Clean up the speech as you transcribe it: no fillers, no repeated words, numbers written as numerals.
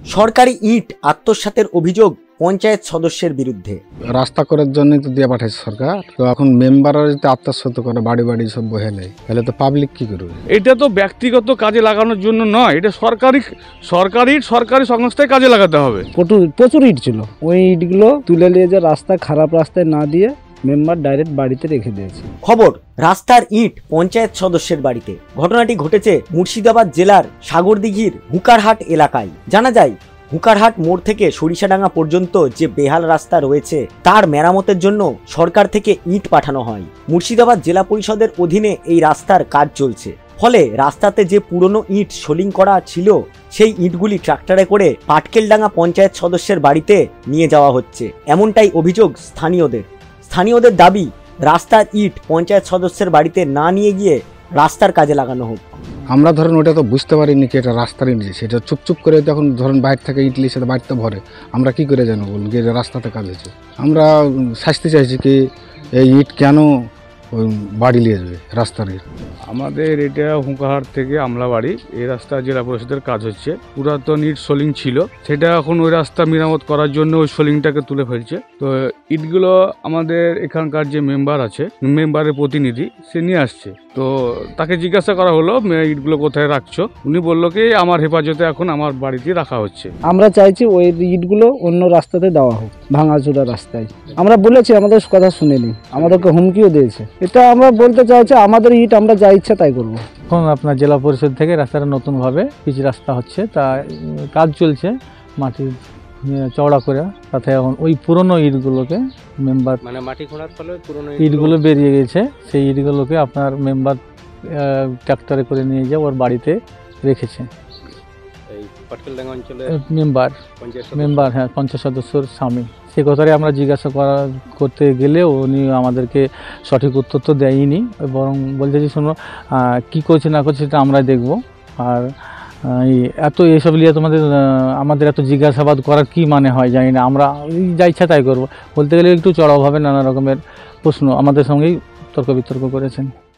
সরকারি ইট আত্মসাতের অভিযোগ পঞ্চায়েত সদস্যের বিরুদ্ধে। রাস্তা করার জন্য তো দিয়ে পাঠাইছে সরকার, তো এখন মেম্বাররা যদি আত্মসাৎ করে বাড়ি বাড়ি সব বহে নেয়, তাহলে তো পাবলিক কি করবে? এটা তো ব্যক্তিগত কাজে লাগানোর জন্য নয়, এটা সরকারি সংস্থায় কাজে লাগাতে হবে। প্রচুর ইট ছিল, ওই ইটগুলো তুলে নিয়ে যে রাস্তা খারাপ রাস্তায় না দিয়ে মেম্বার ডাইরেক্ট বাড়িতে রেখে দিয়েছে। খবর, রাস্তার ইট পঞ্চায়েত সদস্যের বাড়িতে। ঘটনাটি ঘটেছে মুর্শিদাবাদ জেলার সাগরদিঘির হুকারহাট এলাকায়। জানা যায়, হুকারহাট মোড় থেকে সরিষাডাঙ্গা পর্যন্ত যে বেহাল রাস্তা রয়েছে তার মেরামতের জন্য সরকার থেকে ইট পাঠানো হয়। মুর্শিদাবাদ জেলা পরিষদের অধীনে এই রাস্তার কাজ চলছে। ফলে রাস্তাতে যে পুরনো ইট সোলিং করা ছিল সেই ইটগুলি ট্রাক্টরে করে পাটকেলডাঙ্গা পঞ্চায়েত সদস্যের বাড়িতে নিয়ে যাওয়া হচ্ছে, এমনটাই অভিযোগ স্থানীয়দের দাবি, রাস্তার ইট পঞ্চায়েত সদস্যের বাড়িতে না নিয়ে গিয়ে রাস্তার কাজে লাগানো হোক। আমরা ধরেন ওটা তো বুঝতে পারিনি কি এটা রাস্তার ইট, সেটা চুপচুপ করে যখন ধরেন বাইরে থেকে ইটলি সেটা বাড়িতে ভরে, আমরা কি করে জানবো যে রাস্তাতে কাজ হয়েছে? আমরা শাস্তি চাইছি কি এই ইট কেন বাড়ি নিয়ে যাবে রাস্তার ইট? আমাদের এটা হুঁকাহাট থেকে আমলাবাড়ি এই রাস্তা জেলা পরিষদের কাজ হচ্ছে। পুরাতন ইট সোলিং ছিল, সেটা এখন ওই রাস্তা মেরামত করার জন্য ওই সোলিংটাকে তুলে ফেলছে। তো ইটগুলো আমাদের এখানকার যে মেম্বার আছে, মেম্বারের প্রতিনিধি, সে নিয়ে আসছে। তো তাকে জিজ্ঞাসা করা হলো ইটগুলো কোথায় রাখছো, উনি বললো কি আমার হেফাজতে এখন আমার বাড়িতে রাখা হচ্ছে। আমরা চাইছি ওই ইটগুলো অন্য রাস্তাতে দেওয়া হোক, ভাঙাচোরা রাস্তায়। আমরা বলেছি, আমাদের কথা শুনেনি, আমাদেরকে হুমকিও দিয়েছে। এটা আমরা বলতে চাইছি, আমাদের ইট আমরা যা ইচ্ছা তাই করবো। এখন আপনার জেলা পরিষদ থেকে রাস্তাটা নতুনভাবে পিচ রাস্তা হচ্ছে, তা কাজ চলছে মাটি চওড়া করে। তাতে এখন ওই পুরনো ইটগুলোকে মেম্বার মাটি খোঁড়ার ফলে পুরনো ইটগুলো বেরিয়ে গেছে, সেই ইটগুলোকে আপনার মেম্বার ট্রাক্টরে করে নিয়ে যায় ওর বাড়িতে রেখেছে। এই পাটকেলডাঙ্গা অঞ্চলে মেম্বার, হ্যাঁ, পঞ্চায়েত সদস্যর স্বামী। সে কথাটাই আমরা জিজ্ঞাসা করতে গেলেও উনি আমাদেরকে সঠিক উত্তর তো দেয়নি, বরং বলতে যে শোনো কী করছে না করছে সেটা আমরা দেখব। আর এসব নিয়ে আমাদের এত জিজ্ঞাসাবাদ করার কি মানে হয় জানি না, আমরা যা ইচ্ছা তাই করবো। বলতে গেলে একটু চড়াওভাবে নানা রকমের প্রশ্ন আমাদের সঙ্গেই তর্ক বিতর্ক করেছেন।